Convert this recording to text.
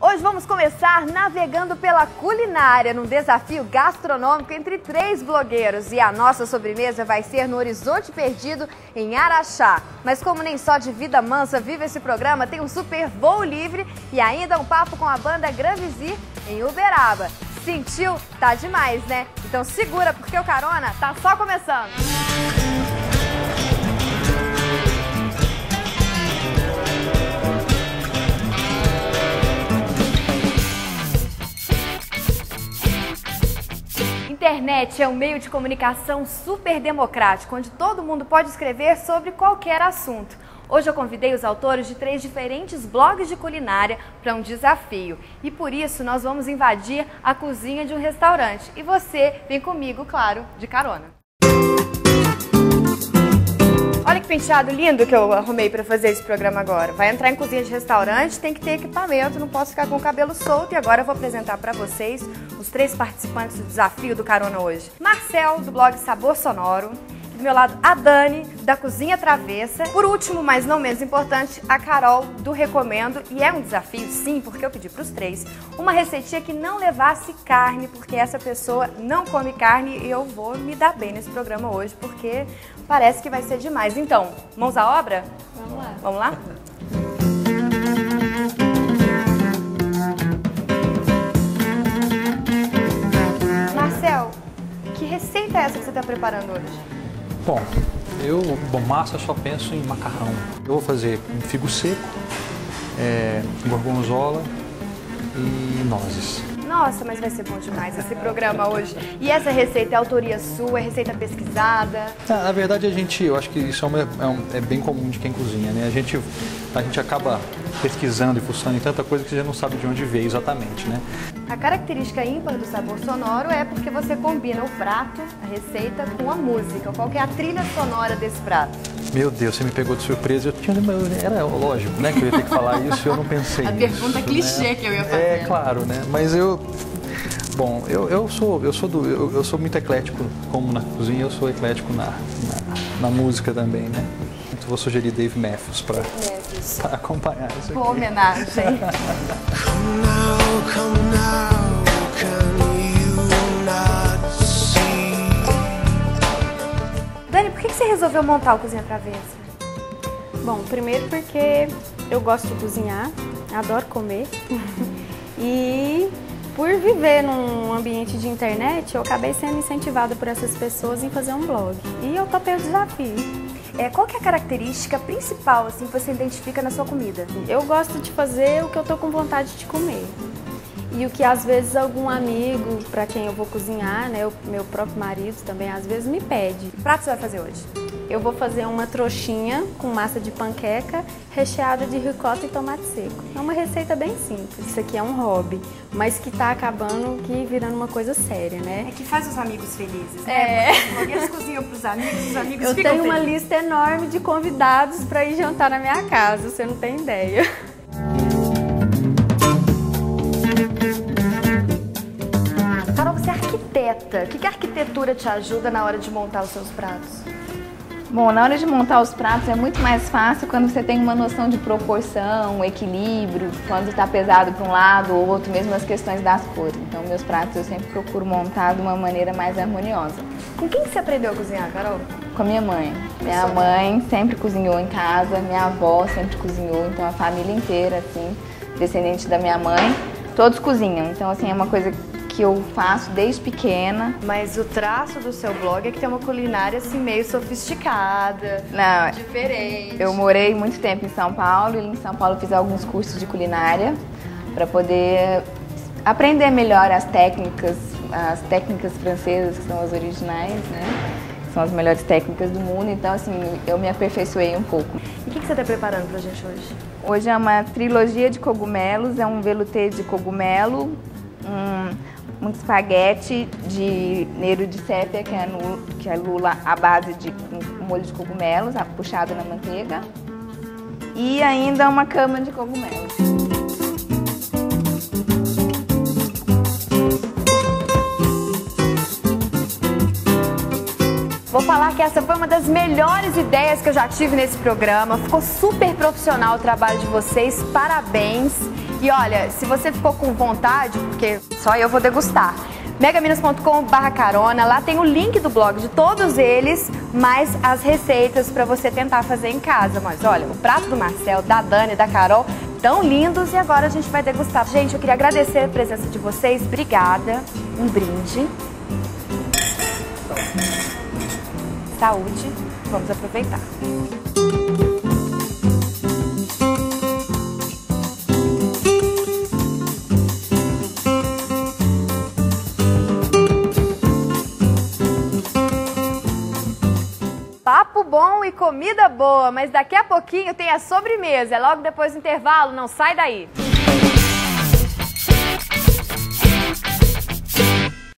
Hoje vamos começar navegando pela culinária, num desafio gastronômico entre 3 blogueiros. E a nossa sobremesa vai ser no Horizonte Perdido, em Araxá. Mas como nem só de vida mansa vive esse programa, tem um super voo livre e ainda um papo com a banda Gran Vizir em Uberaba. Sentiu? Tá demais, né? Então segura, porque o Carona tá só começando. Internet é um meio de comunicação super democrático, onde todo mundo pode escrever sobre qualquer assunto. Hoje eu convidei os autores de 3 diferentes blogs de culinária para um desafio. E por isso nós vamos invadir a cozinha de um restaurante. E você vem comigo, claro, de carona. Olha que penteado lindo que eu arrumei para fazer esse programa agora. Vai entrar em cozinha de restaurante, tem que ter equipamento, não posso ficar com o cabelo solto. E agora eu vou apresentar para vocês os 3 participantes do desafio do Carona hoje. Marcel, do blog Sabor Sonoro. Do meu lado, a Dani, da Cozinha Travessa. Por último, mas não menos importante, a Carol, do Recomendo. E é um desafio, sim, porque eu pedi para os 3 uma receitinha que não levasse carne, porque essa pessoa não come carne e eu vou me dar bem nesse programa hoje, porque parece que vai ser demais. Então, mãos à obra? Vamos lá. Vamos lá? Marcel, que receita é essa que você está preparando hoje? Bom, massa eu só penso em macarrão. Eu vou fazer um figo seco, gorgonzola e nozes. Nossa, mas vai ser bom demais esse programa hoje. E essa receita é autoria sua, é receita pesquisada? Na verdade, eu acho que isso é bem comum de quem cozinha, né? A gente acaba pesquisando e fuçando em tanta coisa que você já não sabe de onde veio exatamente, né? A característica ímpar do Sabor Sonoro é porque você combina o prato, a receita, com a música. Qual que é a trilha sonora desse prato? Meu Deus, você me pegou de surpresa. Era lógico, né, que eu ia ter que falar isso e eu não pensei nisso. A pergunta clichê, né? Que eu ia fazer. É, claro, né? Mas eu sou muito eclético, como na cozinha, eu sou eclético na música também, né? Então vou sugerir Dave Matthews para acompanhar isso aqui. Boa homenagem. Dani, por que você resolveu montar o Cozinha Travessa? Bom, primeiro porque eu gosto de cozinhar, adoro comer. E por viver num ambiente de internet, eu acabei sendo incentivada por essas pessoas em fazer um blog. E eu topei o desafio. Qual que é a característica principal assim, que você identifica na sua comida? Eu gosto de fazer o que eu tô com vontade de comer. E o que às vezes algum amigo para quem eu vou cozinhar, né, o meu próprio marido também às vezes me pede. Que prato você vai fazer hoje? Eu vou fazer uma trouxinha com massa de panqueca recheada de ricota e tomate seco. É uma receita bem simples. Isso aqui é um hobby, mas que tá acabando virando uma coisa séria, né? É que faz os amigos felizes, né? Os blogueiros cozinham pros amigos, os amigos Eu ficam tenho uma felizes. lista enorme de convidados para ir jantar na minha casa, você não tem ideia. Carol, você é arquiteta. O que a arquitetura te ajuda na hora de montar os seus pratos? Bom, na hora de montar os pratos é muito mais fácil quando você tem uma noção de proporção, equilíbrio, quando está pesado para um lado ou outro, mesmo as questões das cores. Então, meus pratos eu sempre procuro montar de uma maneira mais harmoniosa. Com quem que você aprendeu a cozinhar, Carol? Com a minha mãe. Minha mãe sempre cozinhou em casa, minha avó sempre cozinhou, então a família inteira, assim, descendente da minha mãe, todos cozinham. Então, assim, é uma coisa que eu faço desde pequena. Mas o traço do seu blog é que tem uma culinária assim meio sofisticada, diferente. Eu morei muito tempo em São Paulo e em São Paulo fiz alguns cursos de culinária para poder aprender melhor as técnicas francesas que são as originais, né? São as melhores técnicas do mundo, então assim, eu me aperfeiçoei um pouco. E o que você está preparando pra gente hoje? Hoje é uma trilogia de cogumelos, é um velouté de cogumelo, um espaguete de nervo de sépia, que é lula à base de molho de cogumelos, puxado na manteiga, e ainda uma cama de cogumelos. Vou falar que essa foi uma das melhores ideias que eu já tive nesse programa. Ficou super profissional o trabalho de vocês, parabéns. E olha, se você ficou com vontade, porque só eu vou degustar, megaminas.com/carona, lá tem o link do blog de todos eles, mais as receitas para você tentar fazer em casa. Mas olha, o prato do Marcel, da Dani, da Carol, tão lindos, e agora a gente vai degustar. Gente, eu queria agradecer a presença de vocês, obrigada. Um brinde. Saúde, vamos aproveitar. Papo bom e comida boa, mas daqui a pouquinho tem a sobremesa. É logo depois do intervalo, não sai daí.